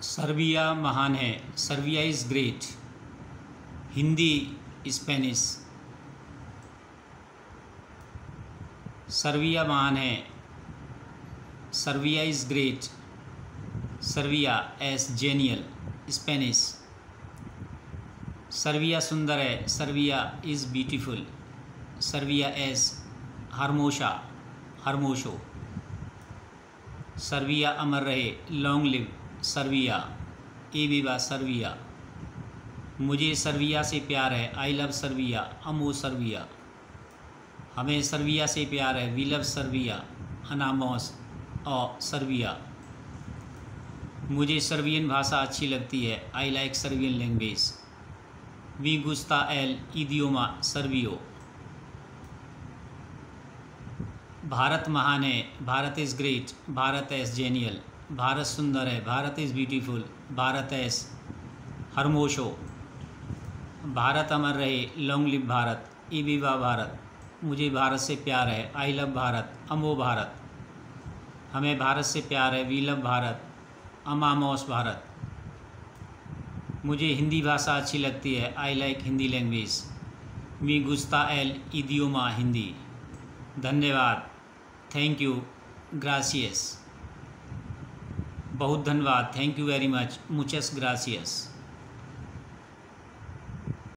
Serbia महान है। Serbia is great. Hindi Spanish. Serbia महान है। Serbia is great. सर्बिया एस जेनियल। स्पेनिश। सर्बिया सुंदर है। Serbia is beautiful. सर्बिया एस हरमोशा। हरमोशो। सर्बिया अमर रहे। Long live Serbia. ए विवा सर्बिया। मुझे सर्बिया से प्यार है। I love Serbia. अमो सर्बिया। हमें सर्बिया से प्यार है। We love Serbia. अनामोस और सर्बिया। मुझे सर्बियन भाषा अच्छी लगती है। I like Serbian language. वी गुस्ता एल इडियोमा सर्बियो। भारत महान है। Bharat is great. भारत एस जेनियल। भारत सुंदर है। Bharat is beautiful. भारत एस हरमोशो। भारत अमर रहे। Long live Bharat. ई विवा भारत। मुझे भारत से प्यार है। I love Bharat. अमो भारत। हमें भारत से प्यार है। We love Bharat. अमामोस भारत। मुझे हिंदी भाषा अच्छी लगती है। I like Hindi language. मी गुस्ता एल इडियोमा हिंदी। धन्यवाद। Thank you. ग्रासियस। बहुत धन्यवाद। Thank you very much. मुचस ग्रासियस।